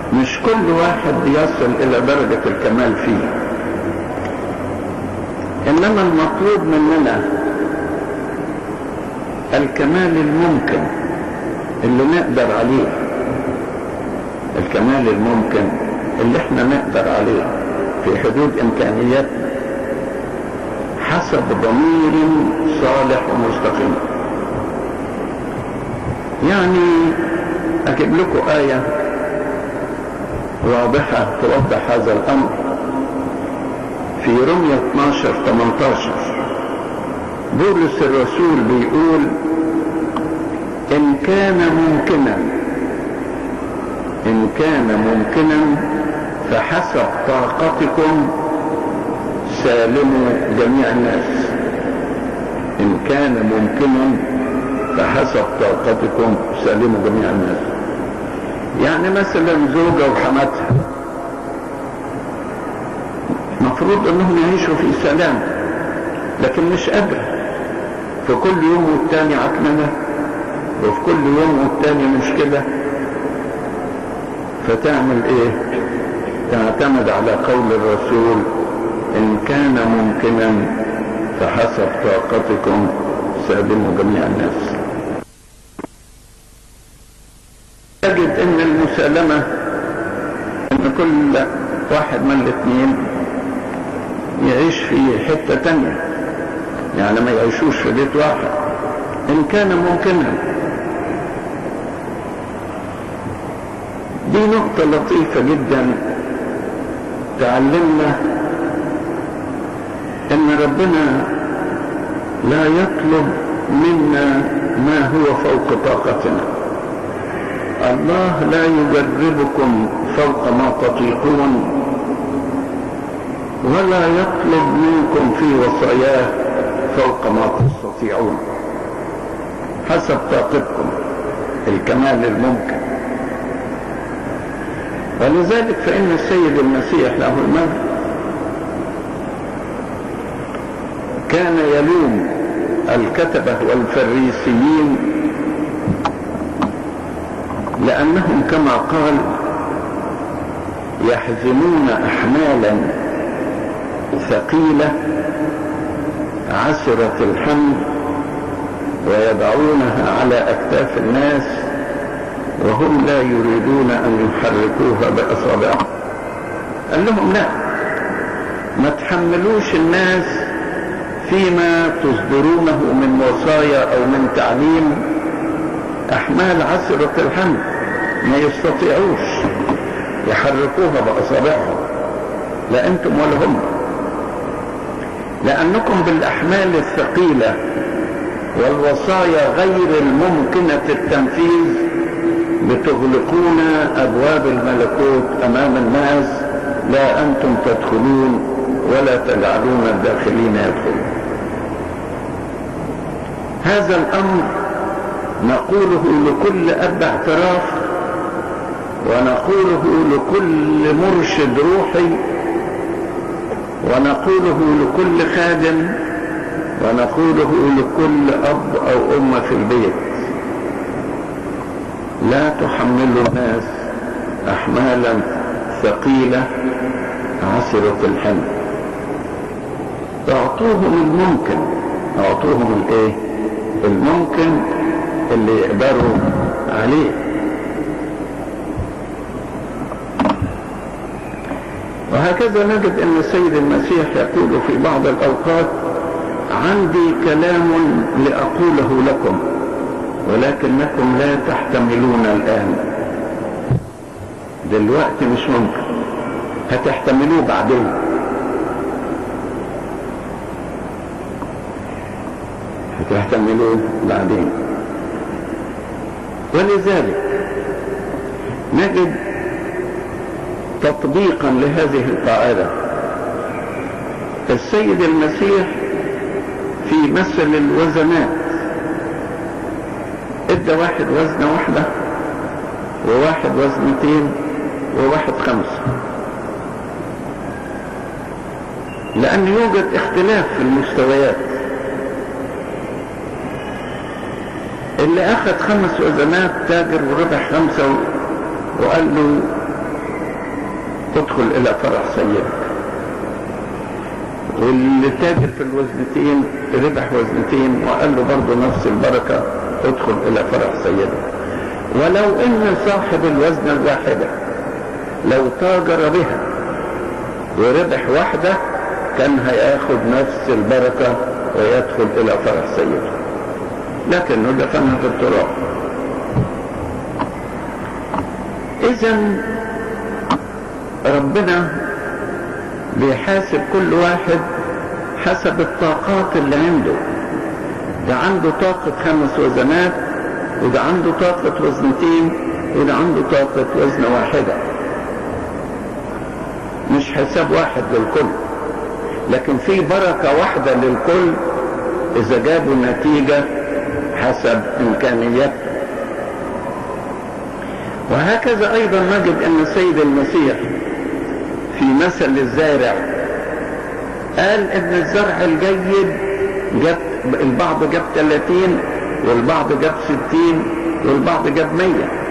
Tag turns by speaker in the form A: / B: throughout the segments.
A: مش كل واحد يصل إلى درجة الكمال فيه، إنما المطلوب مننا الكمال الممكن اللي نقدر عليه، الكمال الممكن اللي احنا نقدر عليه في حدود إمكانياتنا حسب ضمير صالح ومستقيم. يعني أجيب لكم آية واضحة توضح هذا الأمر في رمية 12-18. بولس الرسول بيقول: إن كان ممكنا فحسب طاقتكم سالموا جميع الناس. إن كان ممكنا فحسب طاقتكم سالموا جميع الناس. يعني مثلا زوجة وحماتها مفروض انهم يعيشوا في سلام، لكن مش قادرة، في كل يوم والتاني عكننة، وفي كل يوم والتاني مشكلة. فتعمل ايه؟ تعتمد على قول الرسول: ان كان ممكنا فحسب طاقتكم سالموا جميع الناس. تجد ان المسالمة ان كل واحد من الاثنين يعيش في حتة تانية، يعني ما يعيشوش في بيت واحد ان كان ممكنا. دي نقطة لطيفة جدا تعلمنا ان ربنا لا يطلب منا ما هو فوق طاقتنا. الله لا يجربكم فوق ما تطيقون، ولا يطلب منكم في وصاياه فوق ما تستطيعون، حسب طاقتكم الكمال الممكن. ولذلك فإن السيد المسيح له المجد كان يلوم الكتبة والفريسيين لأنهم كما قال يحزمون أحمالا ثقيلة عسرة الحمل ويضعونها على أكتاف الناس وهم لا يريدون أن يحركوها بأصابعهم. قال لهم: لا، ما تحملوش الناس فيما تصدرونه من وصايا أو من تعليم أحمال عسرة الحمل، ما يستطيعوش يحركوها بأصابعهم، لا أنتم ولا هم، لأنكم بالأحمال الثقيلة والوصايا غير الممكنة التنفيذ بتغلقون أبواب الملكوت أمام الناس، لا أنتم تدخلون ولا تجعلون الداخلين يدخلون. هذا الأمر نقوله لكل أب اعتراف، ونقوله لكل مرشد روحي، ونقوله لكل خادم، ونقوله لكل أب أو أم في البيت: لا تحملوا الناس أحمالا ثقيلة عسرة الحمل. اعطوهم الممكن، اعطوهم الايه؟ الممكن اللي يقدروا عليه. وهكذا نجد ان السيد المسيح يقول في بعض الاوقات: عندي كلام لأقوله لكم ولكنكم لا تحتملون الآن. دلوقتي مش ممكن، هتحتملوه بعدين. هتحتملوه بعدين. ولذلك نجد تطبيقا لهذه القاعدة السيد المسيح في مثل الوزنات ادى واحد وزنة واحدة، وواحد وزنتين، وواحد 5، لأن يوجد اختلاف في المستويات. اللي أخذ 5 وزنات تاجر وربح 5 وقال له ادخل الى فرح سيدك. واللي تاجر في الوزنتين ربح وزنتين وقال له برضه نفس البركة، ادخل الى فرح سيدك. ولو ان صاحب الوزنة الواحدة لو تاجر بها وربح واحدة كان هياخد نفس البركة ويدخل الى فرح سيده، لكنه دفنها في التراب. اذا ربنا بيحاسب كل واحد حسب الطاقات اللي عنده. ده عنده طاقة 5 وزنات، وده عنده طاقة وزنتين، وده عنده طاقة وزنة واحدة. مش حساب واحد للكل، لكن في بركة واحدة للكل إذا جابوا نتيجة حسب إمكانياته. وهكذا أيضا نجد أن السيد المسيح في مثل الزارع قال إن الزرع الجيد جاب البعض جاب 30 والبعض جاب 60 والبعض جاب 100.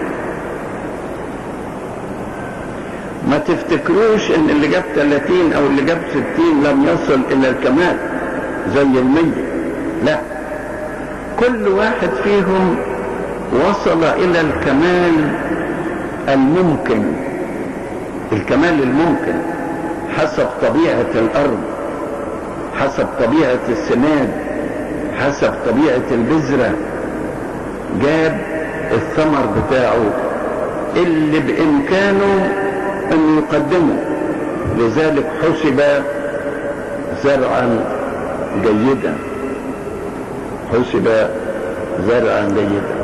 A: ما تفتكروش ان اللي جاب 30 او اللي جاب 60 لم يصل الى الكمال زي 100. لا، كل واحد فيهم وصل الى الكمال الممكن، الكمال الممكن حسب طبيعة الارض، حسب طبيعة السماد، حسب طبيعة البذرة. جاب الثمر بتاعه اللي بامكانه ان يقدمه، لذلك حسب زرعا جيدا، حسب زرعا جيدا.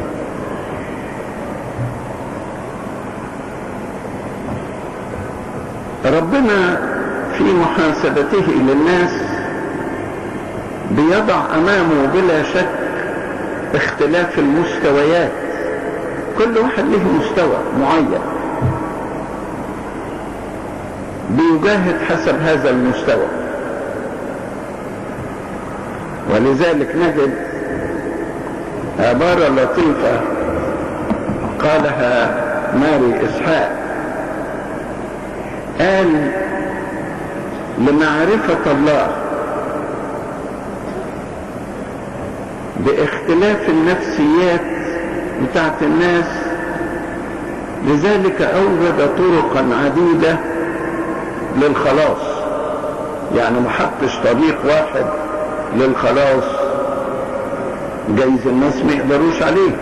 A: ربنا في محاسبته للناس بيضع امامه بلا شك اختلاف المستويات، كل واحد له مستوى معين بيجاهد حسب هذا المستوى. ولذلك نجد عبارة لطيفة قالها ماري إسحاق، قال لمعرفة الله باختلاف النفسيات بتاعت الناس، لذلك أوجد طرقا عديدة للخلاص. يعني ما حطش طريق واحد للخلاص جايز الناس ما يقدروش عليه.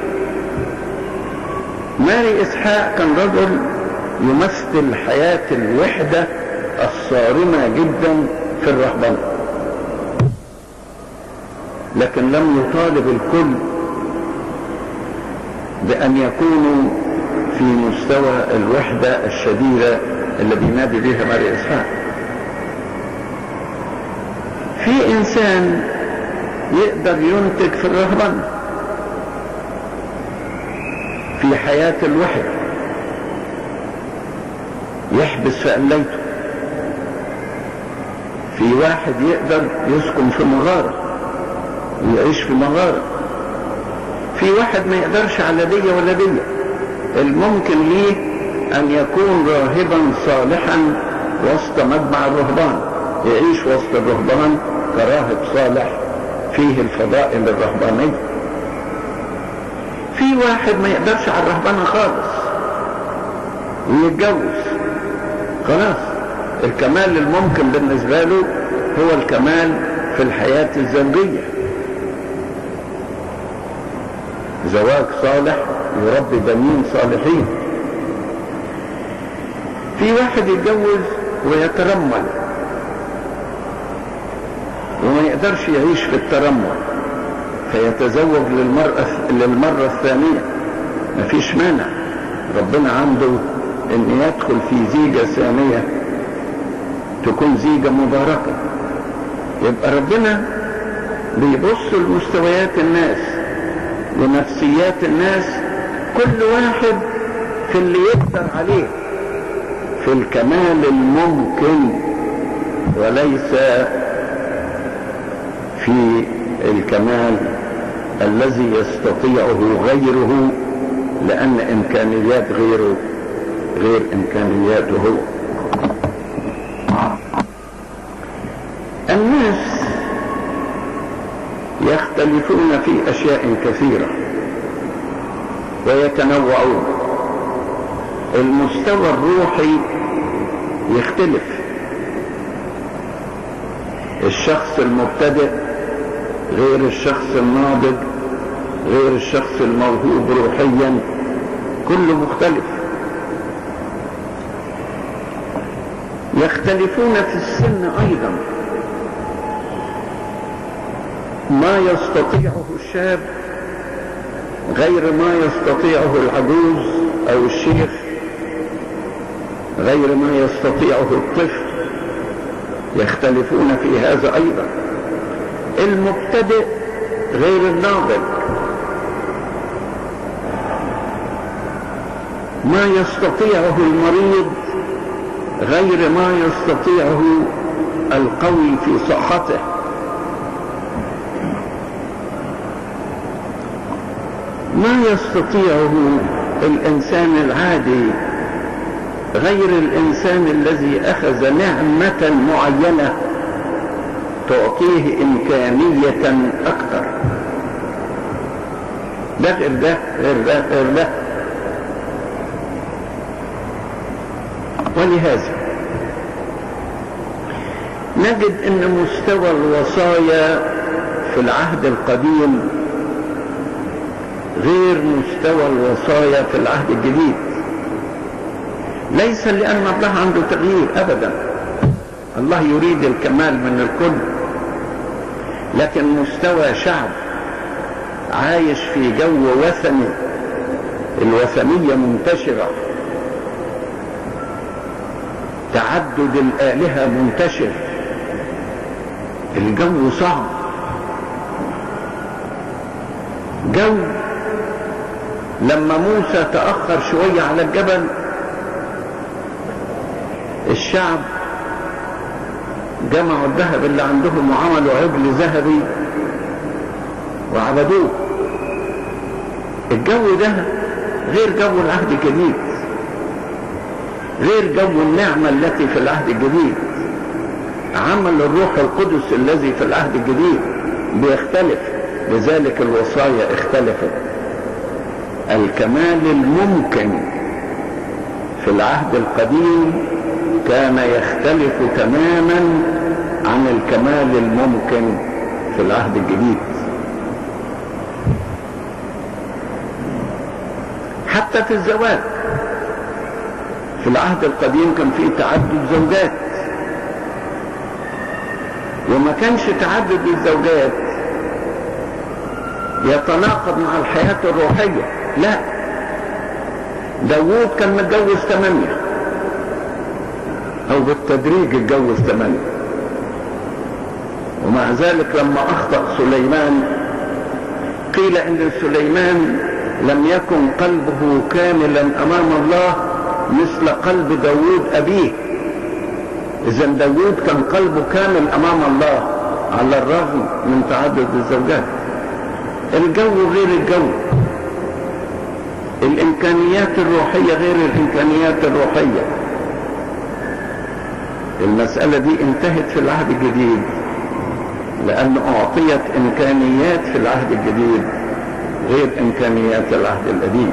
A: ماري إسحاق كان رجل يمثل حياة الوحدة الصارمة جدا في الرهبنة، لكن لم يطالب الكل بأن يكونوا في مستوى الوحدة الشديدة اللي بينادي بيها ماري إسحاق. في إنسان يقدر ينتج في الرهبنة في حياة الوحدة، يحبس في قليته. في واحد يقدر يسكن في مغارة ويعيش في مغارة. في واحد ما يقدرش على دي ولا دي، الممكن ليه أن يكون راهبا صالحا وسط مجمع الرهبان، يعيش وسط الرهبان كراهب صالح فيه الفضائل الرهبانية. في واحد ما يقدرش على الرهبانة خالص ويتجوز، خلاص الكمال الممكن بالنسبة له هو الكمال في الحياة الزوجية، زواج صالح يربي بنين صالحين. في واحد يتجوز ويترمل وما يقدرش يعيش في الترمل فيتزوج للمرة الثانية، مفيش مانع، ربنا عنده ان يدخل في زيجة ثانية تكون زيجة مباركة. يبقى ربنا بيبص لمستويات الناس ونفسيات الناس، كل واحد في اللي يقدر عليه في الكمال الممكن، وليس في الكمال الذي يستطيعه غيره، لأن إمكانيات غيره غير إمكانياته هو. يختلفون في أشياء كثيرة ويتنوعون. المستوى الروحي يختلف. الشخص المبتدئ غير الشخص الناضج غير الشخص الموهوب روحيا، كله مختلف. يختلفون في السن أيضا. ما يستطيعه الشاب غير ما يستطيعه العجوز أو الشيخ، غير ما يستطيعه الطفل. يختلفون في هذا أيضا. المبتدئ غير الناضج. ما يستطيعه المريض غير ما يستطيعه القوي في صحته. ما يستطيعه الإنسان العادي غير الإنسان الذي أخذ نعمة معينة تعطيه إمكانية أكثر. ده غير ده غير ده غير ده. ولهذا نجد أن مستوى الوصايا في العهد القديم غير مستوى الوصايا في العهد الجديد. ليس لأن الله عنده تغيير أبدا، الله يريد الكمال من الكل، لكن مستوى شعب عايش في جو وثني، الوثنية منتشرة، تعدد الآلهة منتشر، الجو صعب، جو لما موسى تأخر شوية على الجبل الشعب جمعوا الذهب اللي عندهم وعملوا عجل ذهبي وعبدوه. الجو ده غير جو العهد الجديد، غير جو النعمة التي في العهد الجديد. عمل الروح القدس الذي في العهد الجديد بيختلف، لذلك الوصايا اختلفت. الكمال الممكن في العهد القديم كان يختلف تماما عن الكمال الممكن في العهد الجديد. حتى في الزواج في العهد القديم كان فيه تعدد زوجات، وما كانش تعدد الزوجات يتناقض مع الحياة الروحية، لا. داوود كان متجوز 8 او بالتدريج اتجوز 8، ومع ذلك لما اخطأ سليمان قيل ان سليمان لم يكن قلبه كاملا امام الله مثل قلب داوود ابيه. اذا داوود كان قلبه كامل امام الله على الرغم من تعدد الزوجات. الجو غير الجو، الامكانيات الروحية غير الامكانيات الروحية. المسألة دي انتهت في العهد الجديد لأن أعطيت إمكانيات في العهد الجديد غير إمكانيات العهد القديم.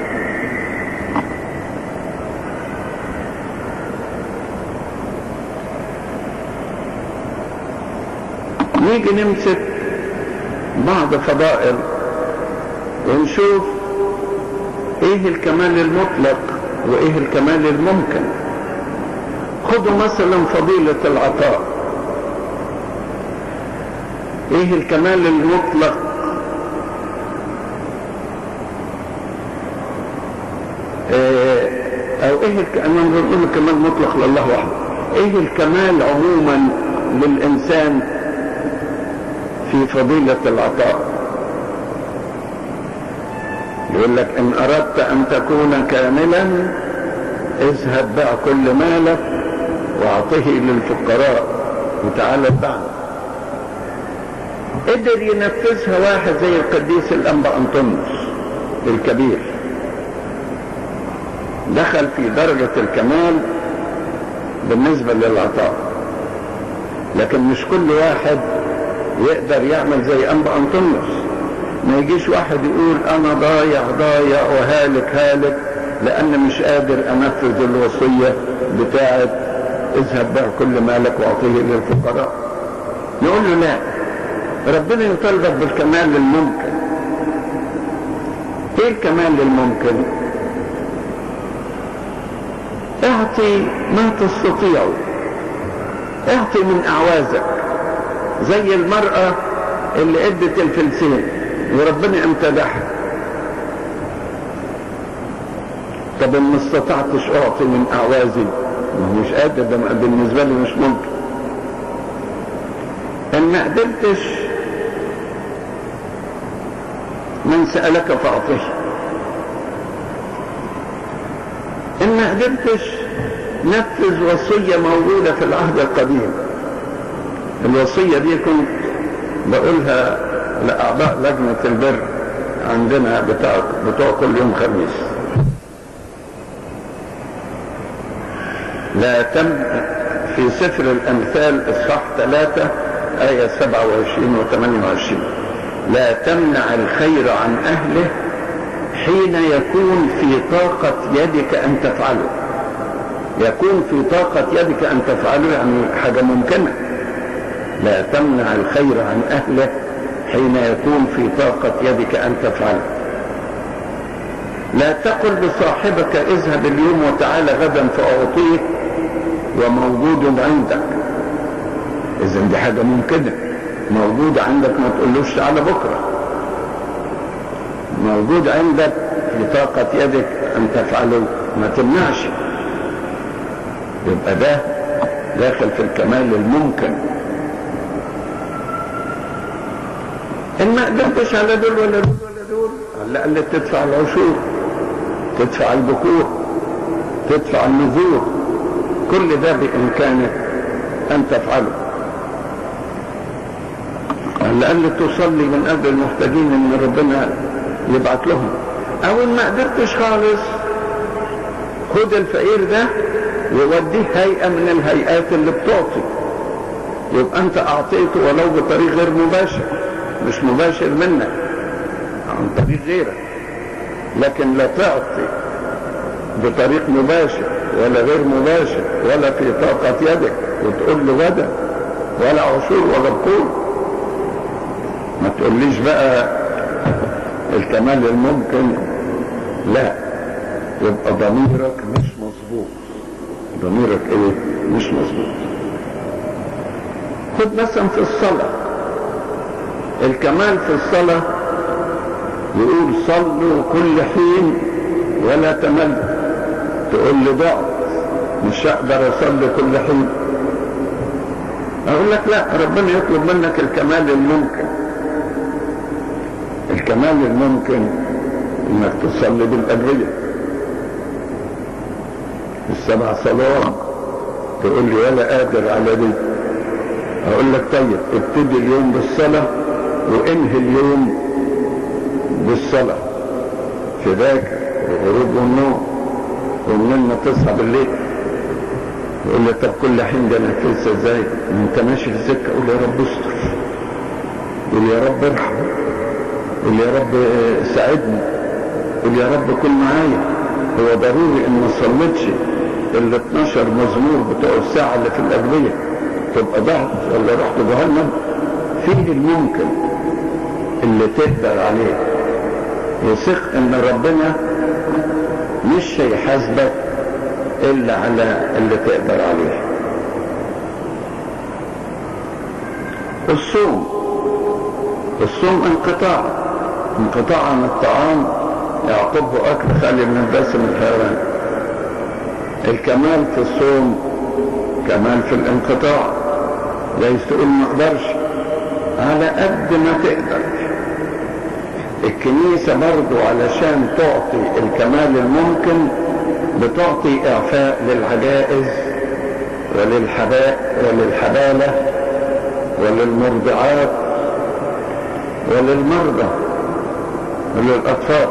A: نيجي نمسك بعض فضائل ونشوف ايه الكمال المطلق وايه الكمال الممكن. خذوا مثلا فضيلة العطاء. ايه الكمال المطلق؟ او ايه انا بنقول الكمال مطلق لله وحده. ايه الكمال عموما للانسان في فضيلة العطاء؟ يقول لك ان اردت ان تكون كاملا اذهب بيع كل مالك واعطه للفقراء وتعالى اتبعني. قدر ينفذها واحد زي القديس الانبا انطونيوس الكبير، دخل في درجة الكمال بالنسبة للعطاء، لكن مش كل واحد يقدر يعمل زي انبا انطونيوس. ما يجيش واحد يقول انا ضايع وهالك لان مش قادر انفذ الوصية بتاعت اذهب بيع كل مالك واعطيه للفقراء. نقول له لا، ربنا يطالبك بالكمال الممكن. ايه الكمال الممكن؟ اعطي ما تستطيع، اعطي من اعوازك، زي المرأة اللي ادت الفلسين وربنا امتدحها. طب ان ما استطعتش اعطي من اعوازي، مش قادر، ده بالنسبة لي مش ممكن. ان ما قدرتش من سألك فاعطيه، ان ما قدرتش نفذ وصية موجودة في العهد القديم. الوصية دي كنت بقولها لأعضاء لجنة البر عندنا بتوع كل يوم خميس. لا في سفر الأمثال إصحاح 3 آية 27 و28: لا تمنع الخير عن أهله حين يكون في طاقة يدك أن تفعله. يكون في طاقة يدك أن تفعله يعني حاجة ممكنة. لا تمنع الخير عن أهله حين يكون في طاقة يدك أن تفعله. لا تقل لصاحبك اذهب اليوم وتعال غدا فأعطيك وموجود عندك. إذن دي حاجة ممكنة، موجود عندك، ما تقولوش تعالى بكرة. موجود عندك في طاقة يدك أن تفعله، ما تمنعش. يبقى ده داخل في الكمال الممكن. إن ما قدرتش على دول ولا دول ولا دول، على الأقل تدفع العشور، تدفع البكور، تدفع النذور، كل ده بإمكانك أن تفعله. على الأقل تصلي من أجل المحتاجين إن ربنا يبعت لهم. أو إن ما قدرتش خالص، خد الفقير ده ووديه هيئة من الهيئات اللي بتعطي، يبقى أنت أعطيته ولو بطريق غير مباشر، مش مباشر منك، عن طريق غيرك. لكن لا تعطي بطريق مباشر ولا غير مباشر ولا في طاقة يدك وتقول له غدا ولا عشور ولا بكور. ما تقوليش بقى الكمال الممكن، لا، يبقى ضميرك مش مظبوط. ضميرك ايه؟ مش مظبوط. خد مثلا في الصلاة، الكمال في الصلاة يقول صلوا كل حين ولا تمل. تقول لي ضعف مش هقدر اصلي كل حين، اقول لك لا، ربنا يطلب منك الكمال الممكن. الكمال الممكن انك تصلي بالأدعية السبع صلوات. تقول لي ولا قادر على دي، اقول لك طيب ابتدي اليوم بالصلاة وانهي اليوم بالصلاة، في ذاكر الغروب والنوم ومن ما تصحى بالليل. يقول لي طب كل حين ده نفسه ازاي؟ انت ماشي في السكه قول يا رب استر، قول يا رب ارحم، قول يا رب ساعدني، قول يا رب كن معايا. هو ضروري ان ما صليتش ال 12 مزمور بتوع الساعه اللي في الأدوية تبقى ضعف ولا رحت جهنم؟ فيه الممكن اللي تقدر عليه. وثق ان ربنا مش هيحاسبك الا على اللي تقدر عليه. الصوم انقطاع عن الطعام يعقبه اكل خالي من دسم الحيوان. الكمال في الصوم كمال في الانقطاع. ليس تقول ما اقدرش، على قد ما تقدر. الكنيسة برضو علشان تعطي الكمال الممكن بتعطي اعفاء للعجائز وللحبالة وللمرضعات وللمرضى وللأطفال.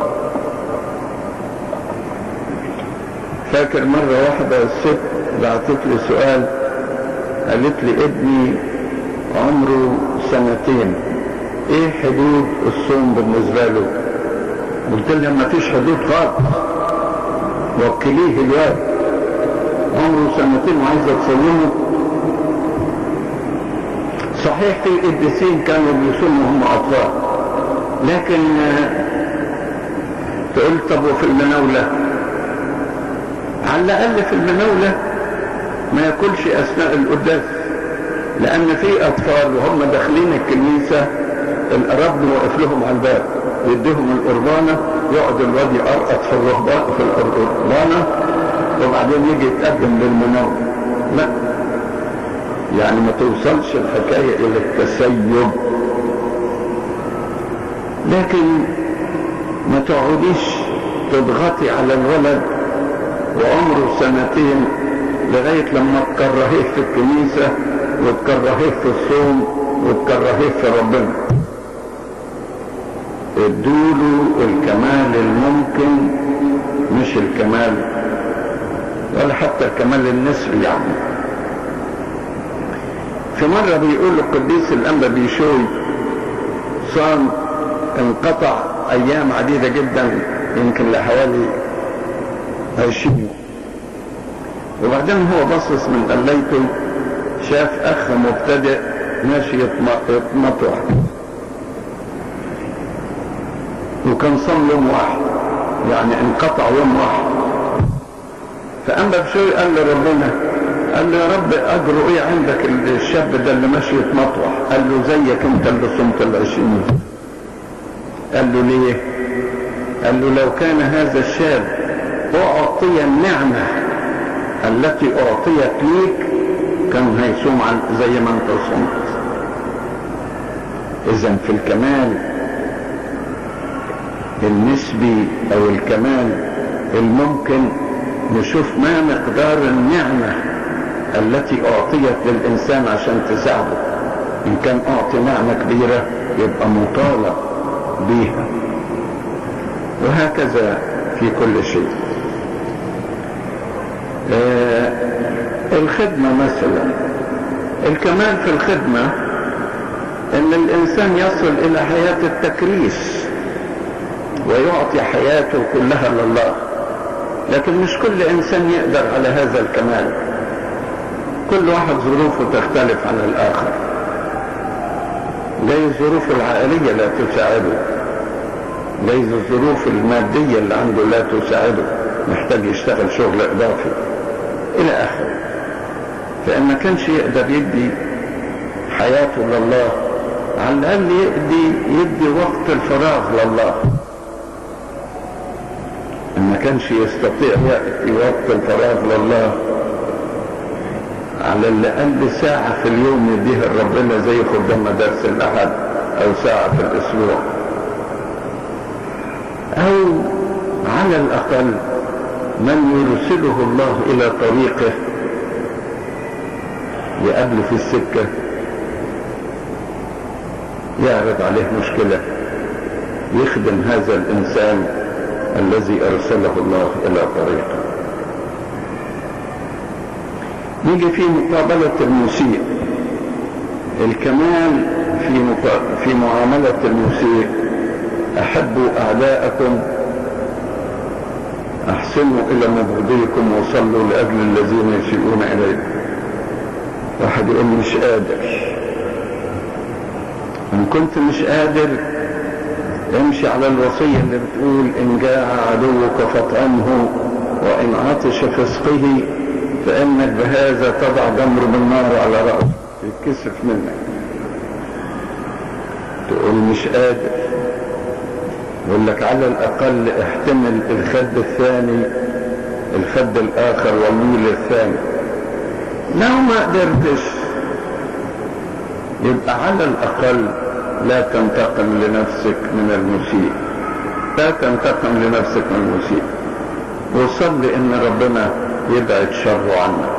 A: فاكر مرة واحدة الست بعتت لي سؤال، قالت لي ابني عمره 2 سنين ايه حدود الصوم بالنسبة له؟ قلت لها ما فيش حدود خالص، وكليه الواد عمره 2 وعايزة تصومه. صحيح في القديسين كانوا بيصوموا هم أطفال، لكن تقول طب وفي المناولة؟ على الأقل في المناولة ما ياكلش أثناء القداس، لأن في أطفال وهم داخلين الكنيسة الرب واقف لهم على الباب يديهم القربانة، يقعد الواد يقرقط في القربانة وبعدين يجي يتقدم للمناولة. لا، يعني ما توصلش الحكاية إلى التسيب، لكن ما تقعديش تضغطي على الولد وعمره 2 لغاية لما تكرهيه في الكنيسة وتكرهيه في الصوم وتكرهيه في ربنا. ادوله الكمال الممكن، مش الكمال ولا حتى الكمال النسبي. يعني في مرة بيقول القديس الأنبا بيشوي صام انقطع أيام عديدة جدا، يمكن لحوالي 20 يوم، وبعدين هو بصص من قليته شاف أخ مبتدئ ماشي يتمطوح، وكان صام يوم واحد، يعني انقطع يوم واحد. فأنبا بشوي قال لربنا، قال له يا رب أجره إيه عندك الشاب ده اللي ماشي يتمطوح؟ قال له زيك أنت اللي صمت 20 يوم. قال له ليه؟ قال له لو كان هذا الشاب أعطي النعمة التي أعطيت ليك كان هيصوم زي ما أنت صمت. إذن في الكمال النسبي أو الكمال الممكن نشوف ما مقدار النعمة التي أعطيت للإنسان عشان تساعده. إن كان أعطي نعمة كبيرة يبقى مطالب بيها، وهكذا في كل شيء. الخدمة مثلا، الكمال في الخدمة ان الانسان يصل الى حياة التكريس ويعطي حياته كلها لله، لكن مش كل انسان يقدر على هذا الكمال. كل واحد ظروفه تختلف عن الاخر، جايز الظروف العائلية لا تساعده، جايز الظروف المادية اللي عنده لا تساعده، محتاج يشتغل شغل اضافي الى اخره. فان ما كانش يقدر يدي حياته لله، على الاقل يدي وقت الفراغ لله. ان ما كانش يستطيع يأتي وقت الفراغ لله، على الاقل ساعة في اليوم يديها لربنا زي خدام مدارس الاحد، او ساعة في الاسبوع، او على الاقل من يرسله الله الى طريقه يقابله في السكة يعرض عليه مشكلة، يخدم هذا الإنسان الذي أرسله الله إلى طريقه. نيجي في مقابلة المسيء. الكمال في معاملة المسيء: أحبوا أعداءكم، أحسنوا إلى مبغضيكم، وصلوا لأجل الذين يسيئون إليكم. واحد يقول مش قادر. إن كنت مش قادر امشي على الوصية اللي بتقول إن جاع عدوك فاطعمه وإن عطش فاسقه فإنك بهذا تضع جمر بالنار على رأسه يتكسف منك. تقول مش قادر، يقول لك على الأقل احتمل الخد الثاني، الخد الآخر والميل الثاني. لو ما قدرتش يبقى على الأقل لا تنتقم لنفسك من المسيء، لا تنتقم لنفسك من المسيء، وصلي ان ربنا يبعد شره عنك.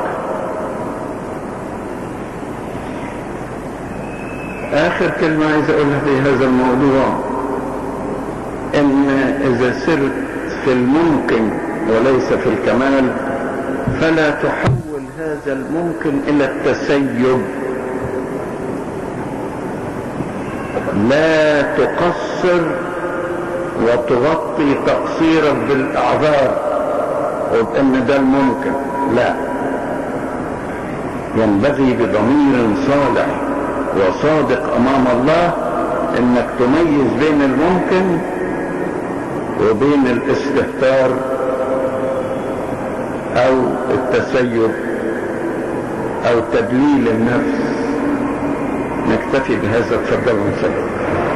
A: آخر كلمة عايز أقولها في هذا الموضوع: إن إذا سرت في الممكن وليس في الكمال فلا تحول هذا الممكن إلى التسيب، لا تقصر وتغطي تقصيرك بالاعذار وبان ده الممكن، لا، ينبغي بضمير صالح وصادق امام الله انك تميز بين الممكن وبين الاستهتار او التسيب او تدليل النفس. نكتفي بهذا، تفضلوا نسلم.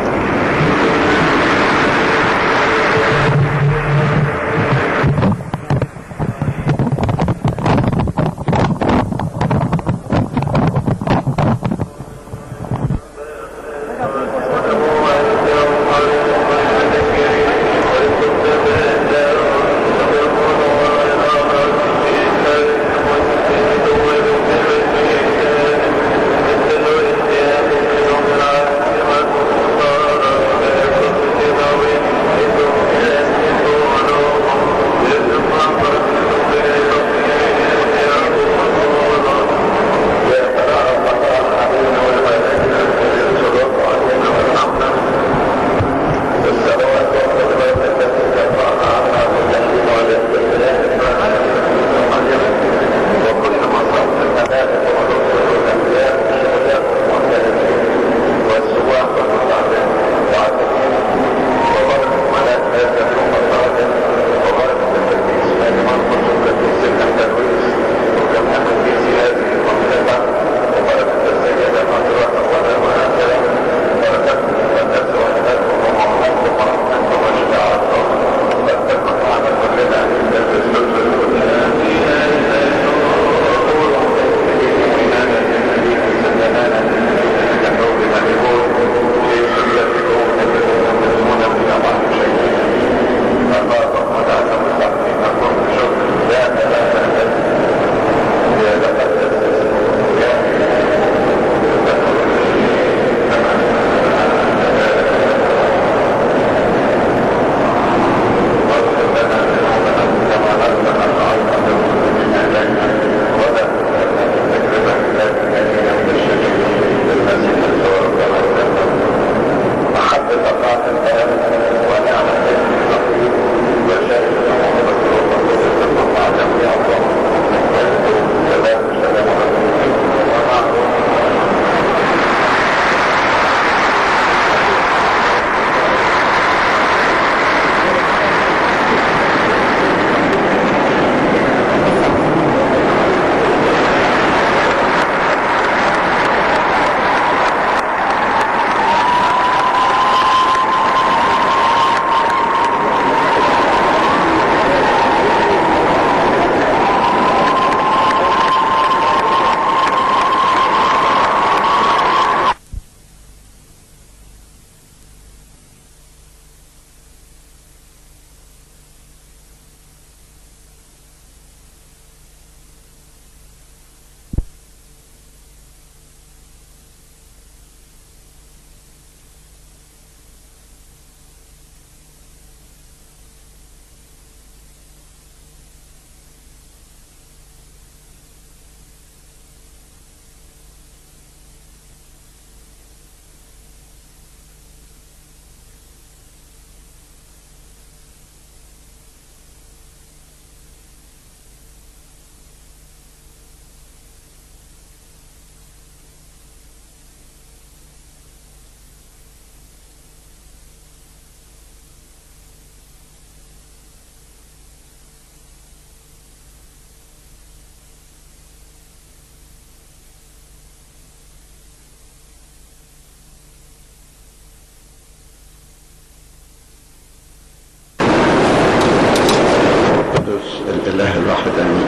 A: الإله الواحد آمين.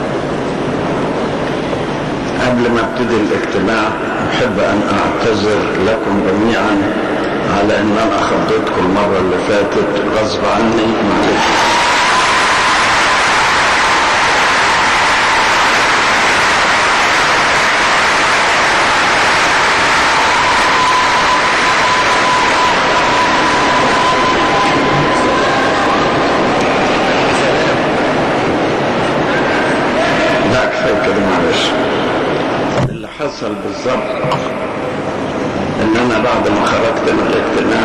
A: قبل ما ابتدي الاجتماع أحب أن أعتذر لكم جميعا على أن أنا خضيتكم المرة اللي فاتت غصب عني. معلش. اللي حصل بالظبط ان انا بعد ما خرجت من الاجتماع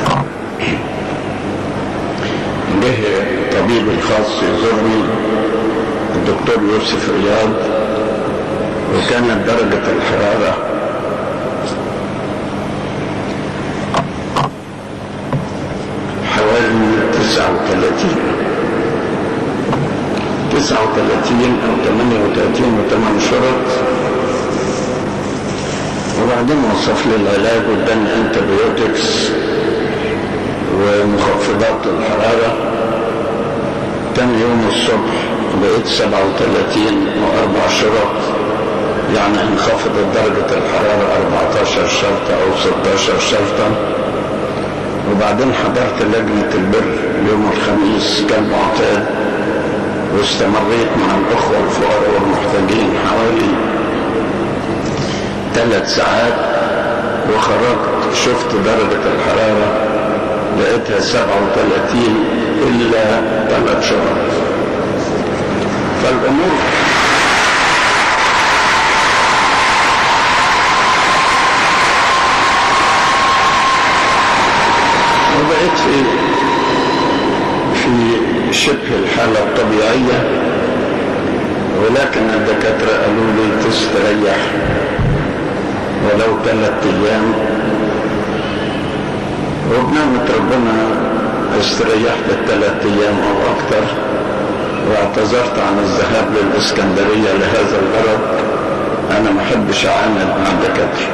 A: جه طبيبي الخاص يزورني الدكتور يوسف رياض، وكانت درجة الحرارة حوالي 39 أو 38 و8 شرط. وبعدين وصف لي العلاج واداني انتبيوتكس ومخفضات للحرارة. تاني يوم الصبح بقيت 37 و4 شرط، يعني انخفضت درجة الحرارة 14 شرطة أو 16 شرطة. وبعدين حضرت لجنة البر يوم الخميس كالمعتاد، واستمريت مع الأخوة الفقراء والمحتاجين حوالي 3 ساعات، وخرجت شفت درجة الحرارة لقيتها 37 إلا 3 شهور. فالأمور وبقيت في شبه الحالة الطبيعية، ولكن الدكاترة قالوا لي تستريح ولو 3 أيام، وبنعمة ربنا استريحت 3 أيام أو أكثر، واعتذرت عن الذهاب للإسكندرية لهذا الغرض. أنا ما أحبش أعاند مع الدكاترة.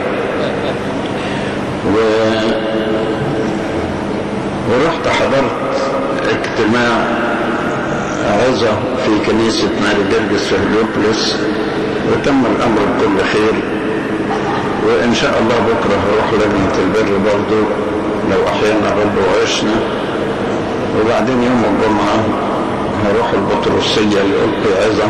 A: ورحت حضرت اجتماع عظة في كنيسة ماري جرجس في هليوبوليس، وتم الأمر بكل خير. وإن شاء الله بكرة هروح لجنة البر برضو لو أحيانا رب وعشنا. وبعدين يوم الجمعة هروح البطرسية لألقي عظة،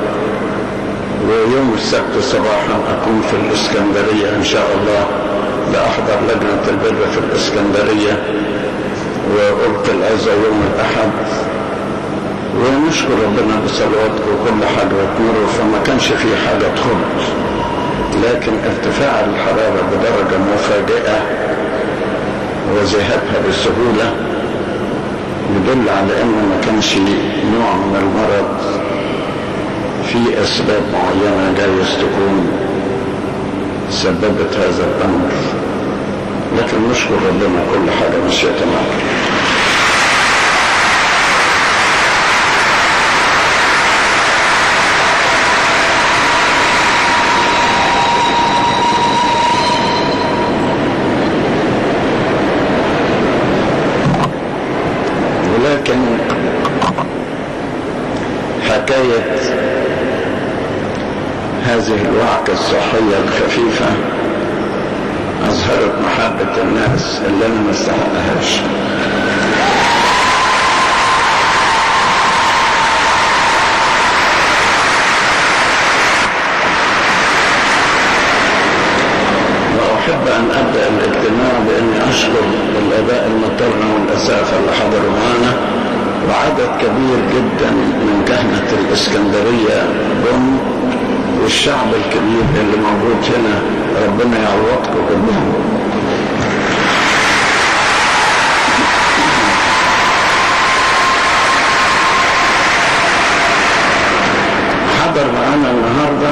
A: ويوم السبت صباحا أكون في الإسكندرية إن شاء الله لأحضر لجنة البر في الإسكندرية، وألقي العظة يوم الأحد. ونشكر ربنا بصلواتكم وكل حاجة وتمر، فما كانش فيه حاجة تخبط، لكن ارتفاع الحرارة بدرجة مفاجئة وذهابها بسهولة يدل على أنه ما كانش نوع من المرض، في أسباب معينة جايز تكون سببت هذا الأمر، لكن نشكر ربنا كل حاجة ماشية تمام. ولكن حكاية هذه الوعكة الصحية الخفيفة أظهرت محبة الناس اللي أنا ما استحقهاش. وأحب أن أبدأ الاجتماع بأني أشكر الآباء المطرنة والأساتذة اللي حضروا معنا، وعدد كبير جدا من كهنة الإسكندرية والشعب الكبير اللي موجود هنا، ربنا يعوضكم كلهم. حضر معنا النهارده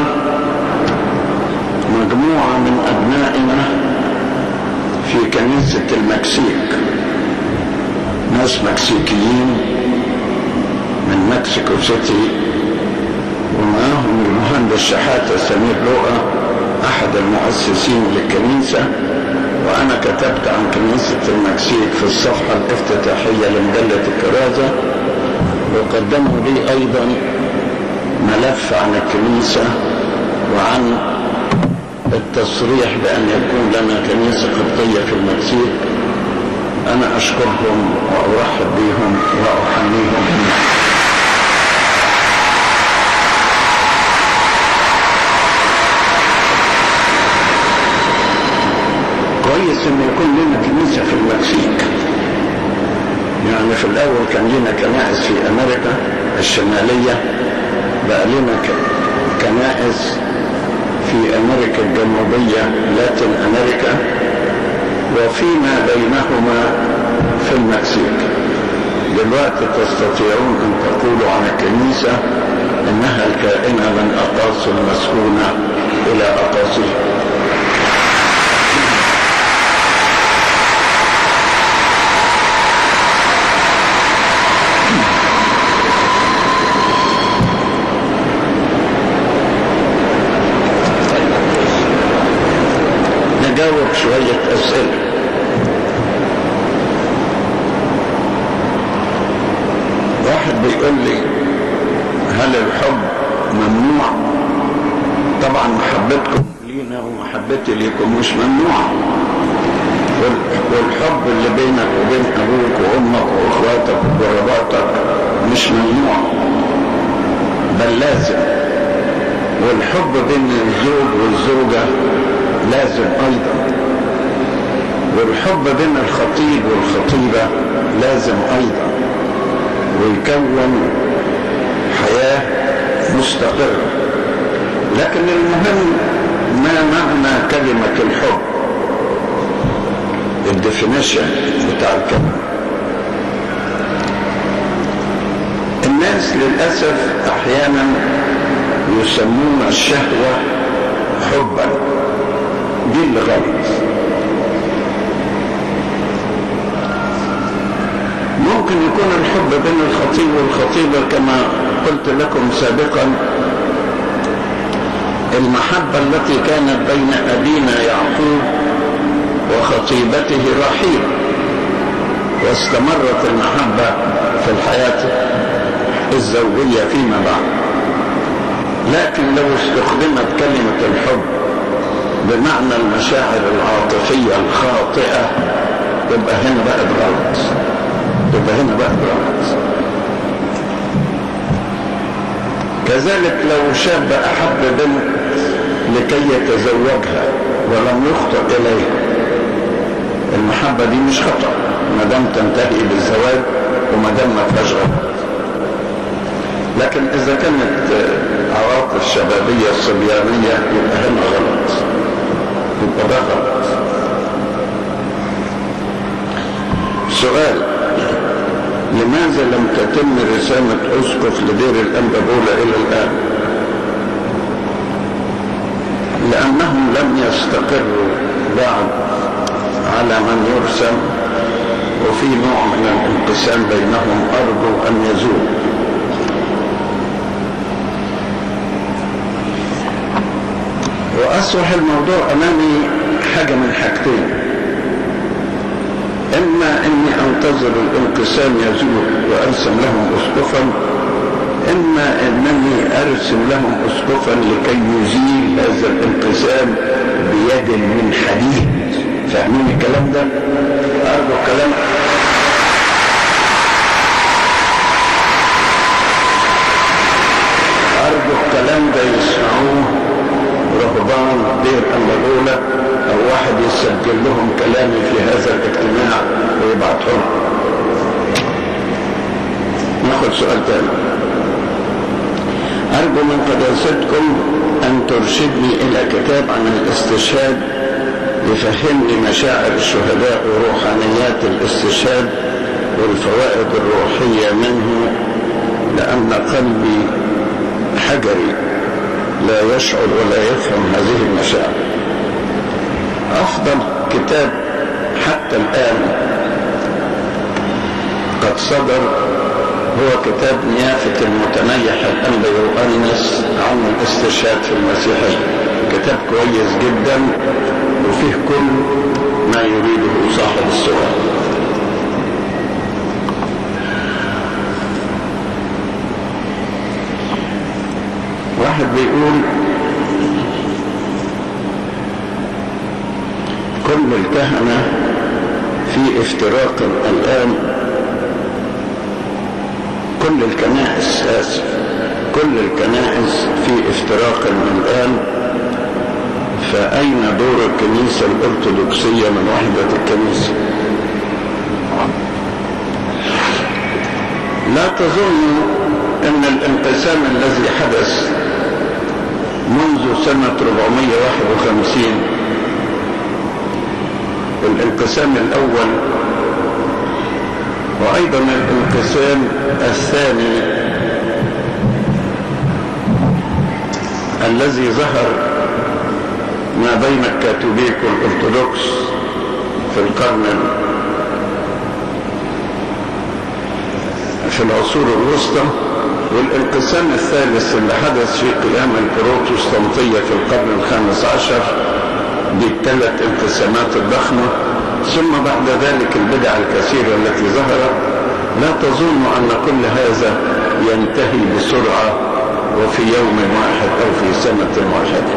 A: مجموعة من أبنائنا في كنيسة المكسيك، ناس مكسيكيين من مكسيكو سيتي، ومعاهم المهندس شحاتة سمير لؤى أحد المؤسسين للكنيسة. وأنا كتبت عن كنيسة المكسيك في الصفحة الافتتاحية لمجلة الكرازة، وقدموا لي أيضا ملف عن الكنيسة وعن التصريح بأن يكون لنا كنيسة قبطية في المكسيك. أنا أشكرهم وأرحب بهم وأحنيهم. كويس إن يكون لنا كنيسة في المكسيك. يعني في الأول كان لنا كنائس في أمريكا الشمالية، بقى لنا كنائس في أمريكا الجنوبية، لاتين أمريكا، وفيما بينهما في المكسيك. دلوقتي تستطيعون أن تقولوا عن الكنيسة إنها الكائنة من أقاصي المسكونة إلى أقاصي. نجاوب شوية أسئلة. واحد بيقول لي هل الحب ممنوع؟ طبعا محبتكم لينا ومحبتي ليكم مش ممنوعة، والحب اللي بينك وبين أبوك وأمك وأخواتك وقراباتك مش ممنوع بل لازم، والحب بين الزوج والزوجة لازم أيضا، والحب بين الخطيب والخطيبة لازم أيضا، ويكون حياة مستقرة. لكن المهم ما معنى كلمة الحب، الديفينيشن بتاع الكلمة. الناس للأسف أحيانا يسمون الشهوة حبا، دي اللي غلط. ممكن يكون الحب بين الخطيب والخطيبة كما قلت لكم سابقا، المحبة التي كانت بين أبينا يعقوب وخطيبته رحيل، واستمرت المحبة في الحياة الزوجية فيما بعد. لكن لو استخدمت كلمة الحب بمعنى المشاعر العاطفية الخاطئة تبقى هنا بقى غلط، كذلك لو شاب أحب بنت لكي يتزوجها ولم يخطئ إليها، المحبة دي مش خطأ ما دام تنتهي بالزواج وما دام ما فيهاش غلط. لكن إذا كانت عواطف شبابية صبيانية يبقى هنا غلط، يبقى ده غلط. سؤال: لماذا لم تتم رسالة أسقف لدير الأنبابولة إلى الآن؟ لأنهم لم يستقروا بعد على من يرسل، وفي نوع من الانقسام بينهم أرجو أن يزول. وأصبح الموضوع أمامي حاجة من حاجتين: إما أني أنتظر الانقسام يزول وأرسم لهم أسقفا، إما أنني أرسم لهم أسقفا لكي يزيل هذا الانقسام بيد من حديد. فاهمين الكلام ده؟ أرجو الكلام ده يسمعوه رهبان دير أنبابولة، أو واحد يسجل لهم كلامي في هذا الاجتماع ويبعتهم. ناخد سؤال تاني: أرجو من قداستكم أن ترشدني إلى كتاب عن الاستشهاد يفهمني مشاعر الشهداء وروحانيات الاستشهاد والفوائد الروحية منه، لأن قلبي حجري لا يشعر ولا يفهم هذه المشاعر. أفضل كتاب حتى الآن قد صدر هو كتاب نيافة المتنيح الأنبا يوحنس عن الاستشهاد في المسيحية. كتاب كويس جدا وفيه كل ما يريده صاحب السؤال. واحد بيقول: كل الكهنة في افتراق الآن، كل الكنائس في افتراق الآن، فأين دور الكنيسة الأرثوذكسية من وحدة الكنيسة؟ لا تظن أن الانقسام الذي حدث منذ سنة 451 الانقسام الأول وأيضا الانقسام الثاني الذي ظهر ما بين الكاثوليك والأرثوذكس في العصور الوسطى، والانقسام الثالث اللي حدث في قيام البروتستانتية في القرن الخامس عشر بالثلاث انقسامات الضخمة، ثم بعد ذلك البدع الكثيرة التي ظهرت. لا تظن أن كل هذا ينتهي بسرعة وفي يوم واحد أو في سنة واحدة،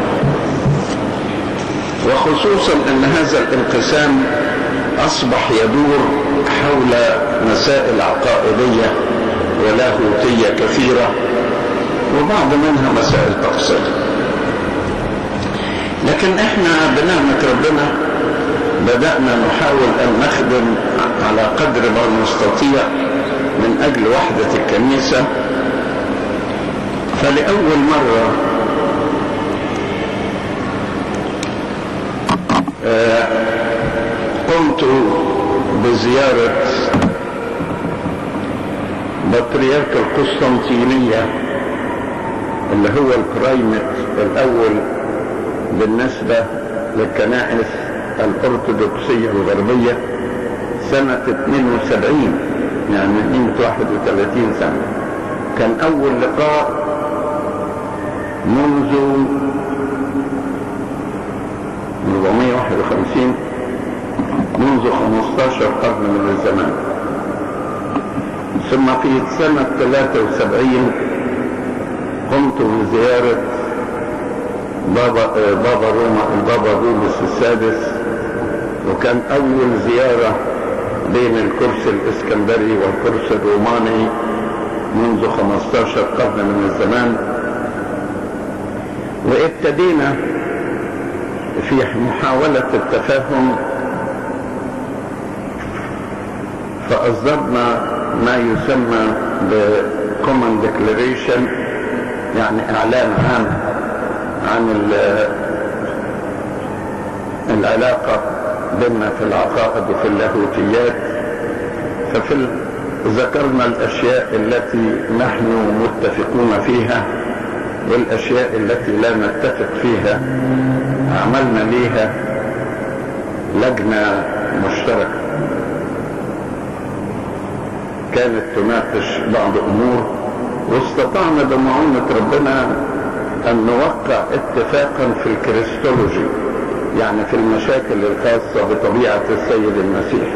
A: وخصوصا أن هذا الانقسام أصبح يدور حول مسائل عقائدية ولاهوتية كثيرة، وبعض منها مسائل تفصيل. لكن احنا بنعمة ربنا بدأنا نحاول أن نخدم على قدر ما نستطيع من أجل وحدة الكنيسة. فلأول مرة قمت بزيارة بطريرك القسطنطينية اللي هو البرايمت الأول بالنسبة للكنائس الأرثوذكسية الغربية سنة 72، يعني من قيمة 31 سنة. كان أول لقاء منذ 451، منذ 15 قرن من الزمان. ثم في سنة 73 قمت بزيارة بابا روما البابا بولس السادس، وكان أول زيارة بين الكرسي الإسكندري والكرسي الروماني منذ 15 قرن من الزمان. وابتدينا في محاولة التفاهم، فأصدرنا ما يسمى بكومن ديكلاريشن، يعني إعلان عام عن العلاقة بيننا في العقائد وفي اللاهوتيات. ذكرنا الأشياء التي نحن متفقون فيها والأشياء التي لا نتفق فيها عملنا ليها لجنة مشتركة كانت تناقش بعض أمور، واستطعنا بمعونة ربنا أن نوقع اتفاقا في الكريستولوجي، يعني في المشاكل الخاصة بطبيعة السيد المسيح.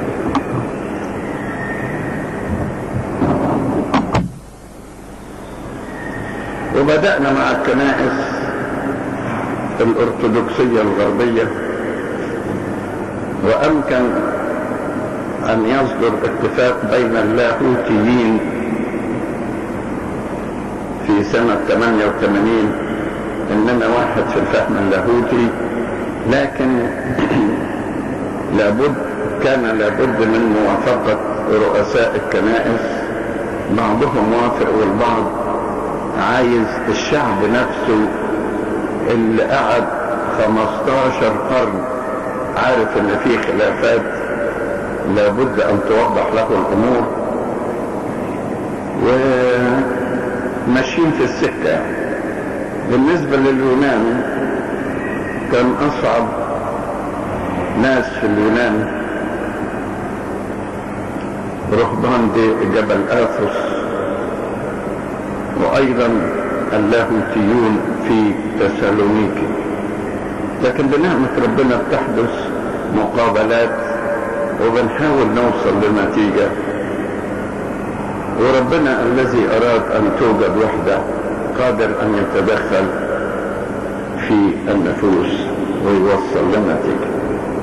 A: وبدأنا مع الكنائس الأرثوذكسية الغربية، وأمكن أن يصدر اتفاق بين اللاهوتيين في سنة 88 إننا واحد في الفهم اللاهوتي، لكن كان لابد من موافقة رؤساء الكنائس، بعضهم موافق والبعض عايز. الشعب نفسه اللي قعد 15 قرن عارف ان في خلافات لابد ان توضح له الامور، وماشيين في السكة. بالنسبة لليونان كان اصعب ناس في اليونان رهبان جبل آثوس، وايضا اللاهوتيون في تسالونيكي. لكن بنعمة ربنا بتحدث مقابلات وبنحاول نوصل لنتيجة، وربنا الذي أراد أن توجد وحدة قادر أن يتدخل في النفوس ويوصل لنتيجة.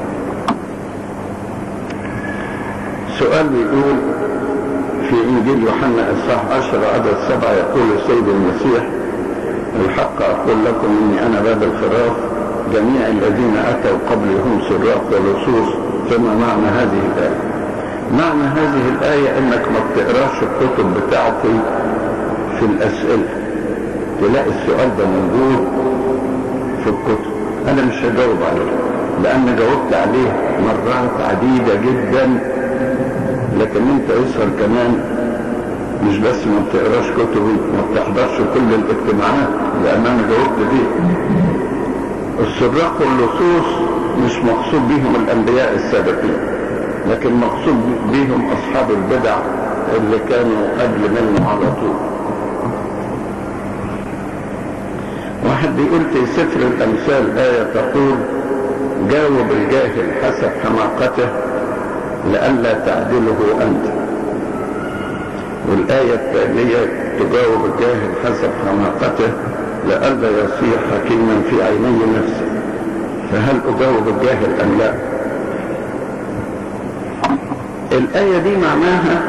A: سؤال بيقول في إنجيل يوحنا إصحاح 10 عدد 7 يقول السيد المسيح: الحق أقول لكم إني أنا باب الخراف، جميع الذين أتوا قبلي هم سراق ولصوص. ثم معنى هذه الآية، معنى هذه الآية إنك ما بتقراش الكتب بتاعتي في الأسئلة، تلاقي السؤال ده موجود في الكتب، أنا مش هجاوب عليه. لأن جاوبت عليه مرات عديدة جدا، لكن انت يسهر كمان مش بس ما بتقراش كتبي، ما بتحضرش كل الاجتماعات، لأن أنا جاوبت فيه. السراق واللصوص مش مقصود بهم الأنبياء السابقين، لكن مقصود بهم أصحاب البدع اللي كانوا قبل منه على طول. واحد بيقول في سفر الأمثال آية تقول: جاوب الجاهل حسب حماقته لئلا تعدله أنت. والآية التالية: تجاوب الجاهل حسب حماقته لئلا يصير حكيما في عيني نفسه. فهل أجاوب الجاهل أم لا؟ الآية دي معناها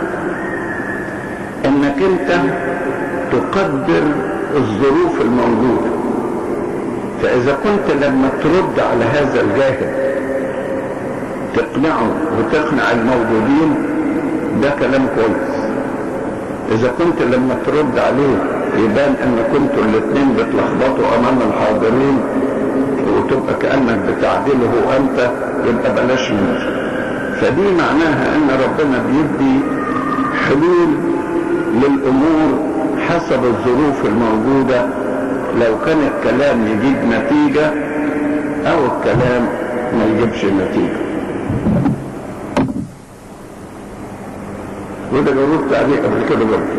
A: انك انت تقدر الظروف الموجودة. فاذا كنت لما ترد على هذا الجاهل تقنعه وتقنع الموجودين، ده كلام كويس. اذا كنت لما ترد عليه يبان ان كنتوا الاثنين بتلخبطوا امام الحاضرين وتبقى كأنك بتعدله انت، يبقى بلاش منه. فدي معناها ان ربنا بيدي حلول للامور حسب الظروف الموجودة، لو كان الكلام يجيب نتيجة او الكلام ما يجيبش نتيجة. وده جاوبت عليه قبل كده برضه.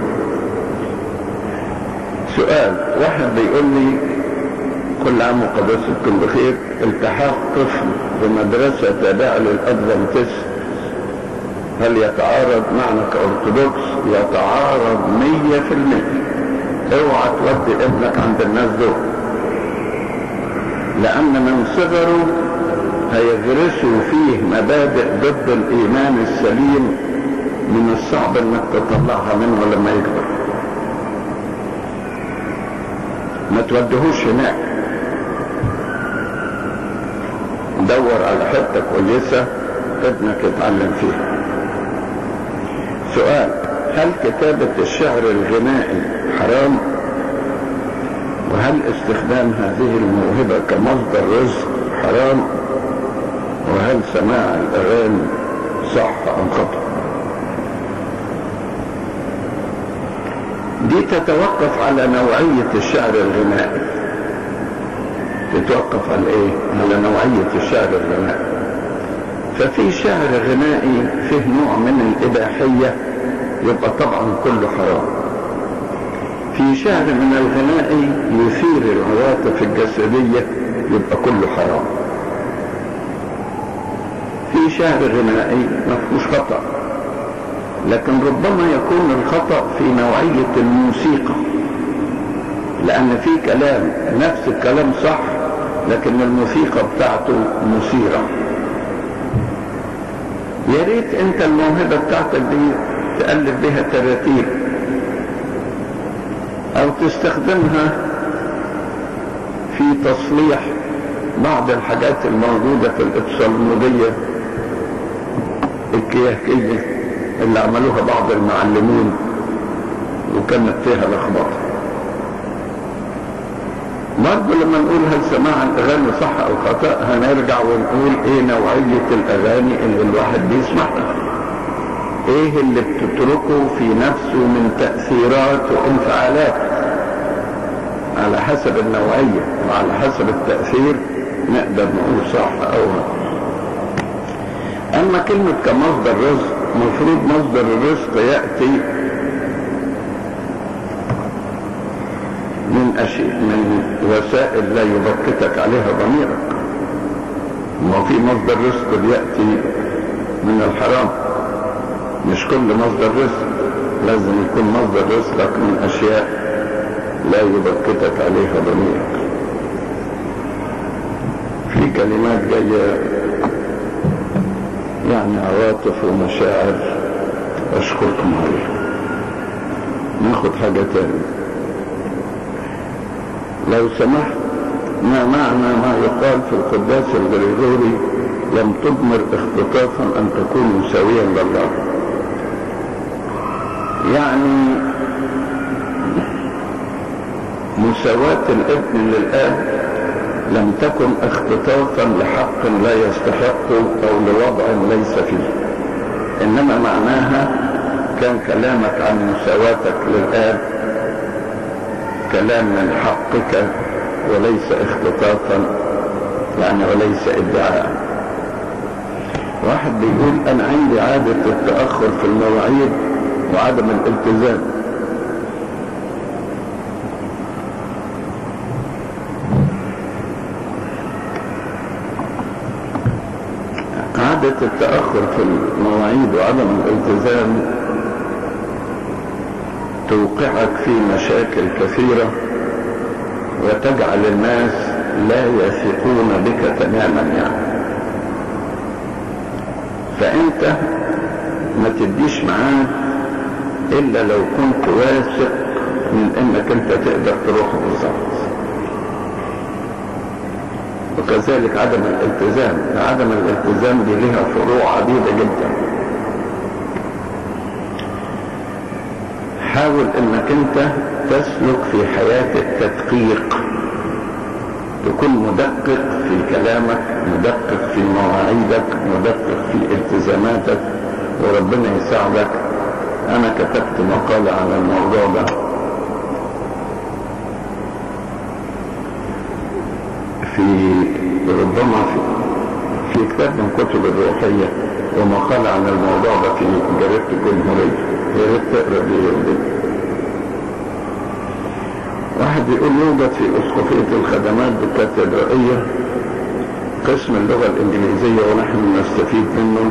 A: سؤال: واحد بيقول لي: كل عام وقداستكم بخير، التحاق طفل بمدرسة تابعة للأدفنتست هل يتعارض معنا كأرثوذكس؟ يتعارض 100%. اوعى تودي ابنك عند الناس دول، لأن من صغره هيغرسوا فيه مبادئ ضد الإيمان السليم من الصعب انك تطلعها منه لما يكبر. ما تودهوش هناك، دور على حتة كويسة ابنك يتعلم فيها. سؤال: هل كتابة الشعر الغنائي حرام؟ وهل استخدام هذه الموهبة كمصدر رزق حرام؟ وهل سماع الأغاني صح أم خطأ؟ دي تتوقف على نوعية الشعر الغنائي. تتوقف على ايه؟ على نوعية الشعر الغنائي. ففي شعر غنائي فيه نوع من الإباحية يبقى طبعا كله حرام. في شعر من الغنائي يثير العواطف الجسدية يبقى كله حرام. في شعر غنائي ما فيهوش خطأ، لكن ربما يكون الخطأ في نوعية الموسيقى، لأن في كلام نفس الكلام صح لكن الموسيقى بتاعته مثيرة. يا ريت انت الموهبة بتاعتك دي تألف بها تراتيب او تستخدمها في تصليح بعض الحاجات الموجودة في الإبصالمودية الكياكية اللي عملوها بعض المعلمين وكانت فيها لخبطة. برضه لما نقول هل سماع الأغاني صح أو خطأ هنرجع ونقول ايه نوعية الأغاني اللي الواحد بيسمعها، ايه اللي بتتركه في نفسه من تأثيرات وانفعالات. على حسب النوعية وعلى حسب التأثير نقدر نقول صح أو لا. أما كلمة كمصدر رزق، مفروض مصدر الرزق يأتي من وسائل لا يبكتك عليها ضميرك. ما في مصدر رزق بيأتي من الحرام، مش كل مصدر رزق لازم يكون مصدر رزقك من أشياء لا يبكتك عليها ضميرك. في كلمات جاية يعني عواطف ومشاعر أشكركم عليها. ناخد حاجة تاني لو سمحت. ما معنى ما يقال في القداس الغريغوري: لم تضمر اختطافا أن تكون مساويا لله؟ يعني مساواة الابن للآب لم تكن اختطافا لحق لا يستحق أو لوضع ليس فيه، إنما معناها كان كلامك عن مساواتك للآب كلام من حقك وليس اختطافا، يعني وليس ادعاء. واحد بيقول أنا عندي عادة التأخر في المواعيد وعدم الالتزام. عادة التأخر في المواعيد وعدم الالتزام توقعك في مشاكل كثيرة وتجعل الناس لا يثقون بك تماما يعني. فأنت ما تديش معاه إلا لو كنت واثق من إنك أنت تقدر تروح بالظبط. وكذلك عدم الالتزام، عدم الالتزام دي لها فروع عديدة جدا. حاول انك انت تسلك في حياة التدقيق، تكون مدقق في كلامك، مدقق في مواعيدك، مدقق في التزاماتك، وربنا يساعدك. انا كتبت مقالة على الموضوع ده ربما في كتاب من كتب الروحية، ومقال عن الموضوع ده في جريدة الجمهورية، يا ريت تقرا دي. واحد يقول يوجد في أسقفية الخدمات بالكاتدرائية قسم اللغة الإنجليزية ونحن نستفيد منه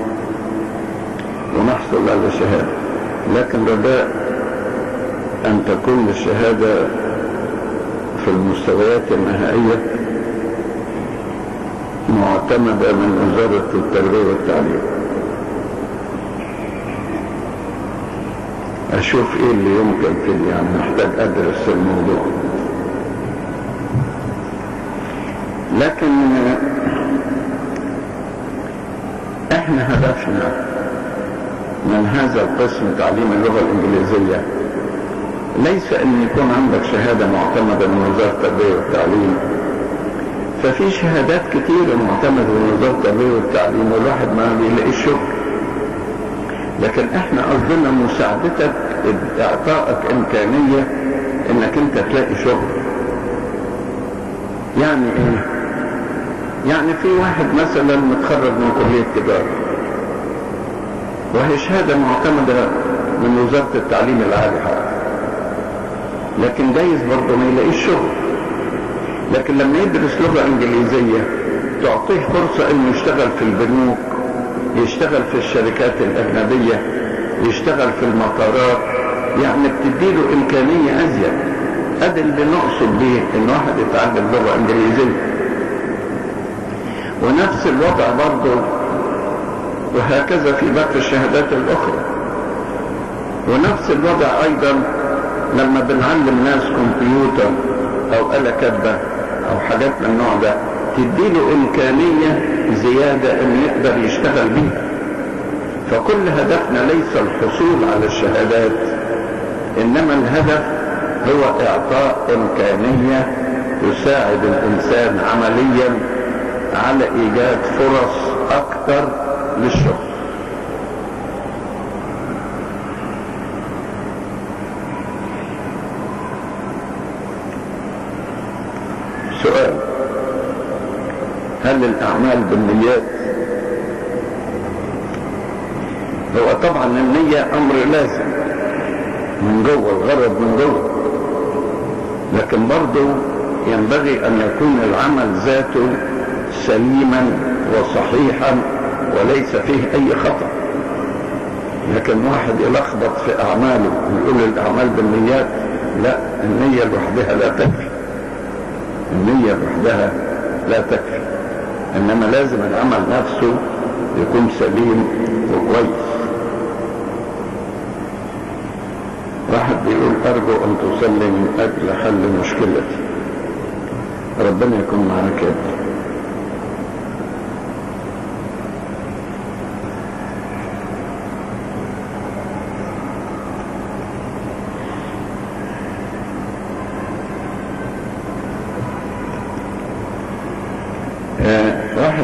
A: ونحصل على شهادة، لكن رجاء أن تكون الشهادة في المستويات النهائية معتمدة من وزارة التربية والتعليم. أشوف إيه اللي يمكن فيه، يعني محتاج أدرس الموضوع. لكن إحنا هدفنا من هذا القسم تعليم اللغة الإنجليزية ليس أن يكون عندك شهادة معتمدة من وزارة التربية والتعليم. ففي شهادات كتيرة معتمدة من وزارة التربية والتعليم والواحد ما بيلاقيش شغل، لكن احنا قصدنا مساعدتك، اعطائك امكانية انك انت تلاقي شغل. يعني ايه؟ يعني في واحد مثلا متخرج من كلية تجارة وهي شهادة معتمدة من وزارة التعليم العالي حقا، لكن جايز برضه ما يلاقيش شغل. لكن لما يدرس لغة انجليزية تعطيه فرصة انه يشتغل في البنوك، يشتغل في الشركات الاجنبية، يشتغل في المطارات، يعني بتديله امكانية ازيد. ادي اللي نقصد بيه ان واحد يتعلم لغة انجليزية. ونفس الوضع برضه وهكذا في باقي الشهادات الاخرى. ونفس الوضع ايضا لما بنعلم ناس كمبيوتر او آلة كاتبة او حاجات من النوع ده، تديله امكانية زيادة انه يقدر يشتغل بيها. فكل هدفنا ليس الحصول على الشهادات، انما الهدف هو اعطاء امكانية تساعد الانسان عمليا على ايجاد فرص اكثر للشغل. سؤال: هل الأعمال بالنيات؟ هو طبعا النية أمر لازم من جوه، الغرض من جوه، لكن برضو ينبغي أن يكون العمل ذاته سليما وصحيحا وليس فيه أي خطأ. لكن واحد يلخبط في أعماله ويقول الأعمال بالنيات، لا، النية لوحدها لا تكفي، النية لوحدها لا تكفي، إنما لازم العمل نفسه يكون سليم وكويس. واحد بيقول أرجو أن تصلي من أجل حل مشكلتي. ربنا يكون معاك يا ابني.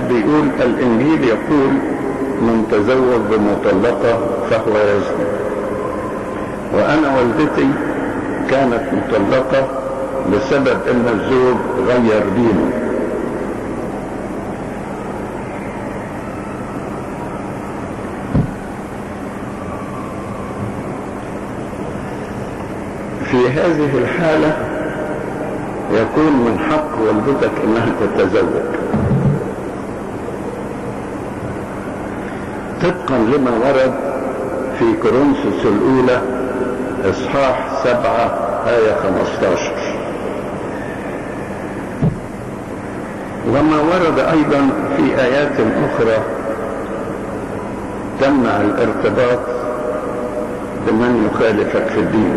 A: بيقول الإنجيل يقول من تزوج بمطلقة فهو يزني، وأنا والدتي كانت مطلقة بسبب أن الزوج غير دينه. في هذه الحالة يكون من حق والدتك أنها تتزوج طبقا لما ورد في كورنثوس الأولى إصحاح 7 آية 15، وما ورد أيضا في آيات أخرى تمنع الارتباط بمن يخالفك في الدين.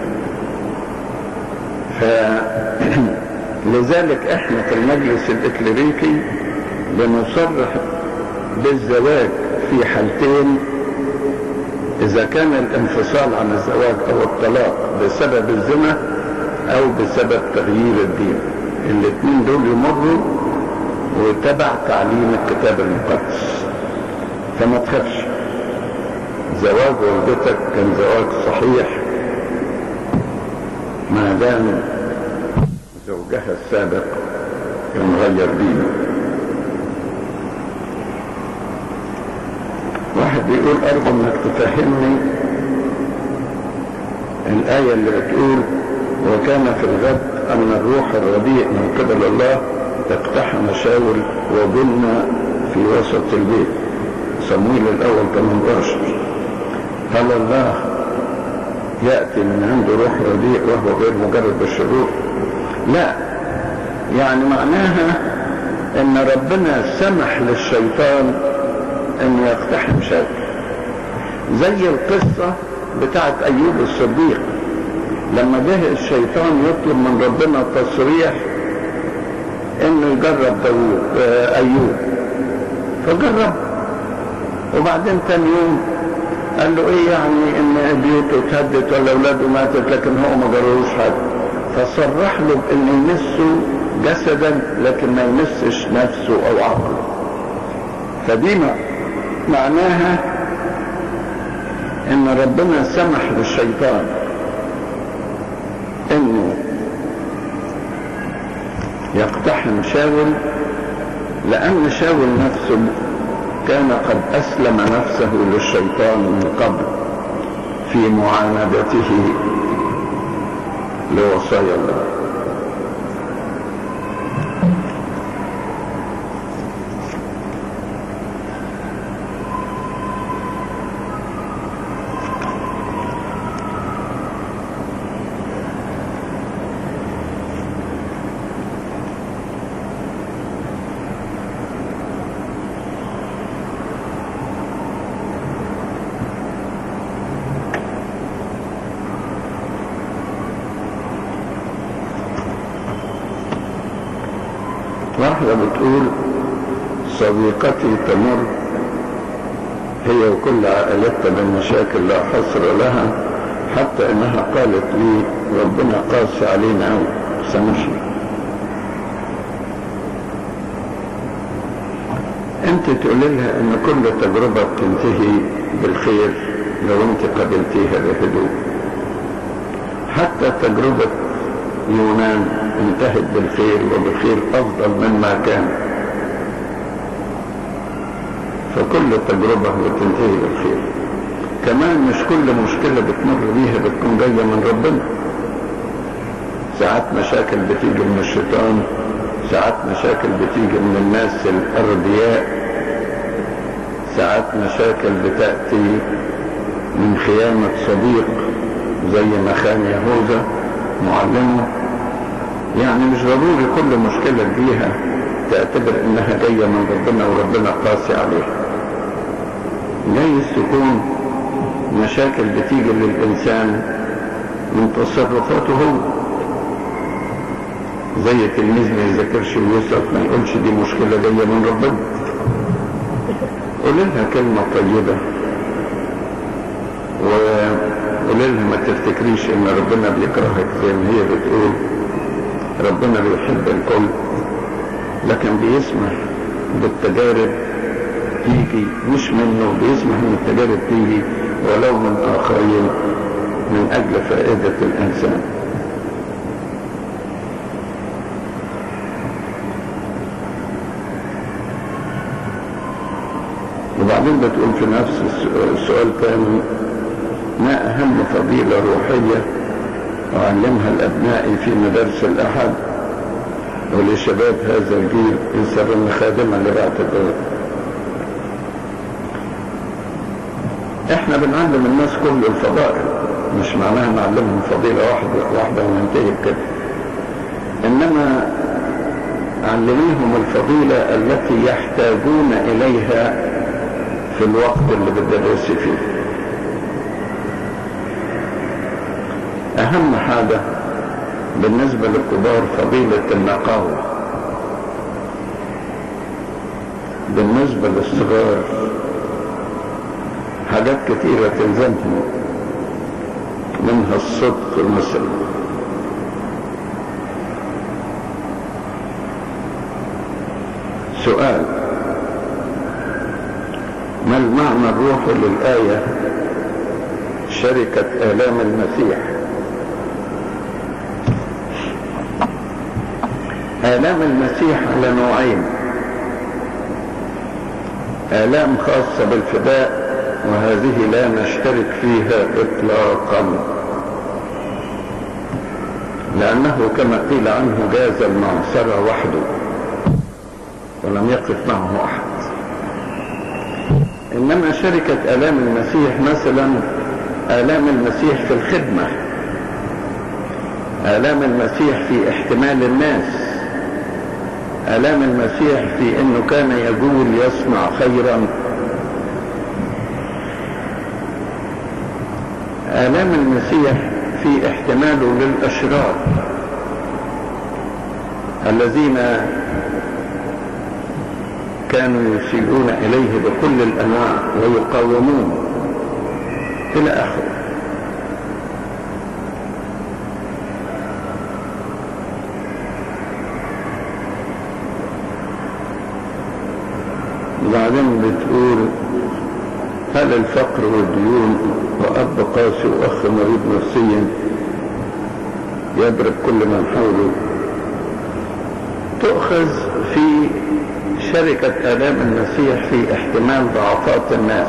A: فلذلك احنا في المجلس الإكليريكي بنصرح بالزواج في حالتين: إذا كان الانفصال عن الزواج أو الطلاق بسبب الزنا أو بسبب تغيير الدين، الاثنين دول يمروا وتبع تعليم الكتاب المقدس. فما تخافش، زواج والدتك كان زواج صحيح ما دام زوجها السابق كان غير دينه. واحد بيقول أرجو انك تفهمني الآية اللي بتقول وكان في الغد أن الروح الرديء من قبل الله اقتحم شاول وبنى في وسط البيت. صمويل الأول 18. هل الله يأتي من عنده روح رديء وهو غير مجرد الشرور؟ لا، يعني معناها ان ربنا سمح للشيطان انه يقتحم شاول، زي القصة بتاعت ايوب الصديق لما جه الشيطان يطلب من ربنا تصريح انه يجرب ايوب، فجرب، وبعدين تاني يوم قال له ايه يعني ان بيوته اتهدت ولا اولاده ماتت، لكن هو ما جربوش حاجه، فصرح له بانه يمسه جسدا لكن ما يمسش نفسه او عقله. فدي معناها ان ربنا سمح للشيطان انه يقتحم شاول، لان شاول نفسه كان قد أسلم نفسه للشيطان من قبل في معاندته لوصايا الله. واحدة بتقول صديقتي تمر هي وكل عائلتها بمشاكل لا حصر لها، حتى انها قالت لي ربنا قاسي علينا أوي سامحني. انت تقول لها ان كل تجربة بتنتهي بالخير لو انت قبلتيها بهدوء. حتى تجربة يونان انتهت بالخير وبخير افضل مما كان، فكل تجربة بتنتهي بالخير. كمان مش كل مشكلة بتمر بيها بتكون جاية من ربنا، ساعات مشاكل بتيجي من الشيطان، ساعات مشاكل بتيجي من الناس الأرضياء، ساعات مشاكل بتأتي من خيانة صديق زي ما خان يهوذا معلمه. يعني مش ضروري كل مشكلة تجيها تعتبر انها جاية من ربنا وربنا قاسي عليها. جايز تكون مشاكل بتيجي للإنسان من تصرفاته هو، زي تلميذ ما يذاكرش ويسقط ما يقولش دي مشكلة جاية من ربنا. قول لها كلمة طيبة وقول لها ما تفتكريش ان ربنا بيكرهك زي ما هي بتقول. ربنا بيحب الكل لكن بيسمح بالتجارب تيجي، مش منه، بيسمح ان التجارب تيجي ولو من آخرين من أجل فائدة الإنسان. وبعدين بتقول في نفس السؤال تاني: ما أهم فضيلة روحية أعلمها لأبنائي في مدارس الأحد ولشباب هذا الجيل يصير خادمة لبعث الدول؟ احنا بنعلم الناس كل الفضائل، مش معناها نعلمهم فضيلة واحدة وننتهي بكده، انما علميهم الفضيلة التي يحتاجون اليها في الوقت اللي بتدرس فيه. اهم حاجة بالنسبة للكبار فضيلة النقاوة، بالنسبة للصغار حاجات كتيرة تلزمهم، منها الصدق مثلا. سؤال: ما المعنى الروحي للآية شركة آلام المسيح؟ آلام المسيح على نوعين: آلام خاصة بالفداء وهذه لا نشترك فيها إطلاقا، لأنه كما قيل عنه جاز المعصرة وحده ولم يقف معه أحد. إنما شركة آلام المسيح مثلا آلام المسيح في الخدمة، آلام المسيح في احتمال الناس، آلام المسيح في أنه كان يقول يصنع خيرا، آلام المسيح في احتماله للأشرار الذين كانوا يسيئون إليه بكل الأنواع ويقاومون إلى آخره. وبعدين بتقول: هل الفقر والديون وأب قاسي وأخ مريض نفسيا يضرب كل من حوله تؤخذ في شركة آلام المسيح في احتمال ضعفات الناس؟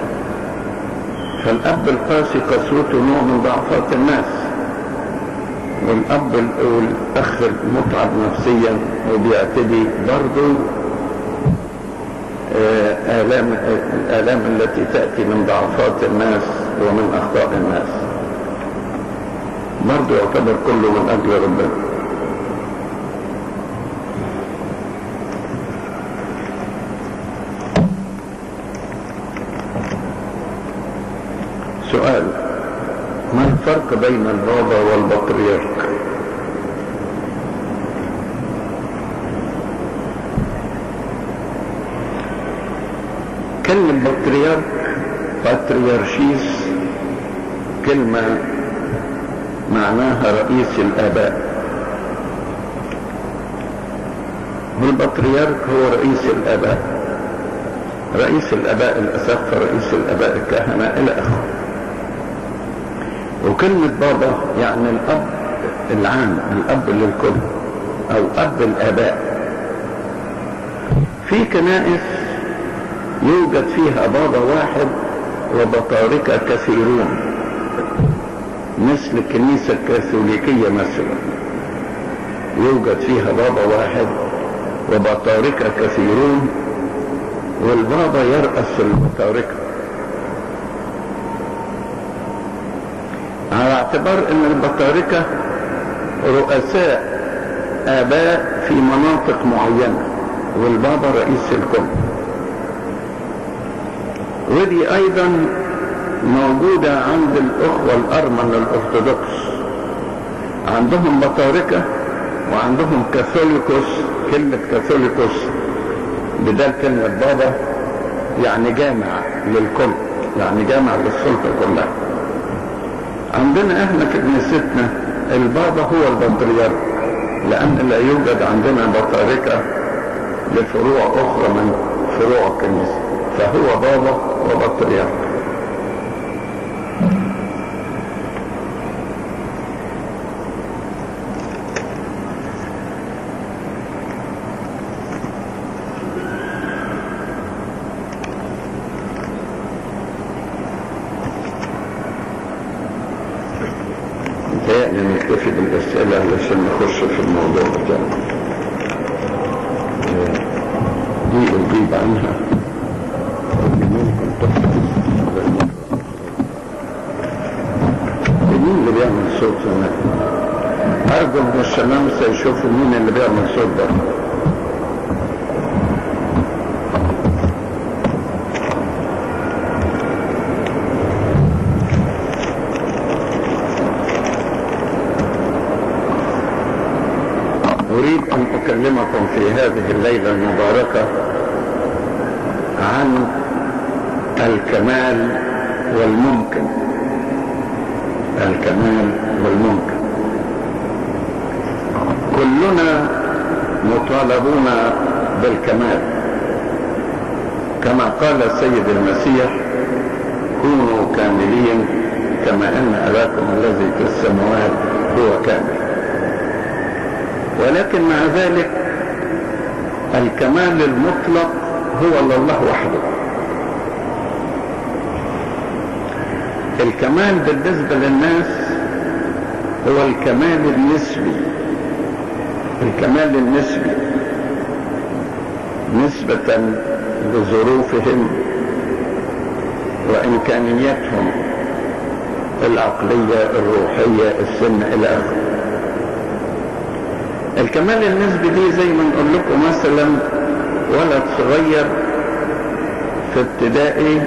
A: فالأب القاسي قسوته نوع من ضعفات الناس، والأب والأخ المتعب نفسيا وبيعتدي برضه الآلام التي تأتي من ضعفات الناس ومن أخطاء الناس، برضه يعتبر كله من أجل ربنا. سؤال: ما الفرق بين البابا والبطريرك؟ كلمة بطريرك بطريرشيس كلمة معناها رئيس الآباء، والبطريرك هو رئيس الآباء، رئيس الآباء الأساقفة، رئيس الآباء الكهنة إلى آخره. وكلمة بابا يعني الأب العام، الأب للكل أو أب الآباء. في كنائس يوجد فيها بابا واحد وبطاركة كثيرون، مثل الكنيسة الكاثوليكية مثلا يوجد فيها بابا واحد وبطاركة كثيرون، والبابا يرأس البطاركة، على اعتبار ان البطاركة رؤساء آباء في مناطق معينة والبابا رئيس الكل. ودي ايضا موجودة عند الاخوة الارمن الارثوذكس، عندهم بطاركة وعندهم كاثوليكوس. كلمة كاثوليكوس بدل كلمة بابا يعني جامع للكل، يعني جامع للسلطة كلها. عندنا احنا في كنيستنا البابا هو البطريرك، لان لا يوجد عندنا بطاركة لفروع أخرى من فروع الكنيسة، فهو بابا وبطريرك. متهيألي نكتفي بالأسئلة علشان نخش في الموضوع بتاعنا. دي أجيب عنها ممكن تحدث. مين اللي بيعمل صوت هناك؟ أرجو من الشمامسة يشوفوا مين اللي بيعمل صوت ده. أريد أن أكلمكم في هذه الليلة المباركة عن الكمال والممكن. الكمال والممكن. كلنا مطالبون بالكمال، كما قال السيد المسيح: كونوا كاملين كما أن أباكم الذي في السماوات هو كامل. ولكن مع ذلك الكمال المطلق هو لله وحده. الكمال بالنسبة للناس هو الكمال النسبي. الكمال النسبي نسبة لظروفهم وإمكانياتهم العقلية الروحية السن إلى آخره. الكمال النسبي دي زي ما نقول لكم مثلا ولد صغير في ابتدائي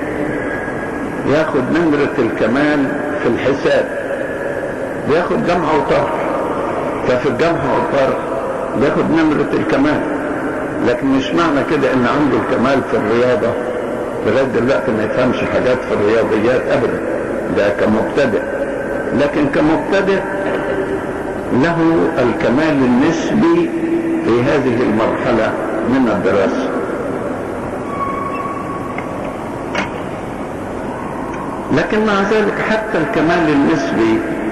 A: ياخد نمرة الكمال في الحساب، بياخد جمع وطرح، ففي الجمع والطرح بياخد نمرة الكمال. لكن مش معنى كده ان عنده الكمال في الرياضة، لغاية دلوقتي ما يفهمش حاجات في الرياضيات ابدا، ده كمبتدئ. لكن كمبتدئ له الكمال النسبي في هذه المرحلة من الدراسة. لكن مع ذلك حتى الكمال النسبي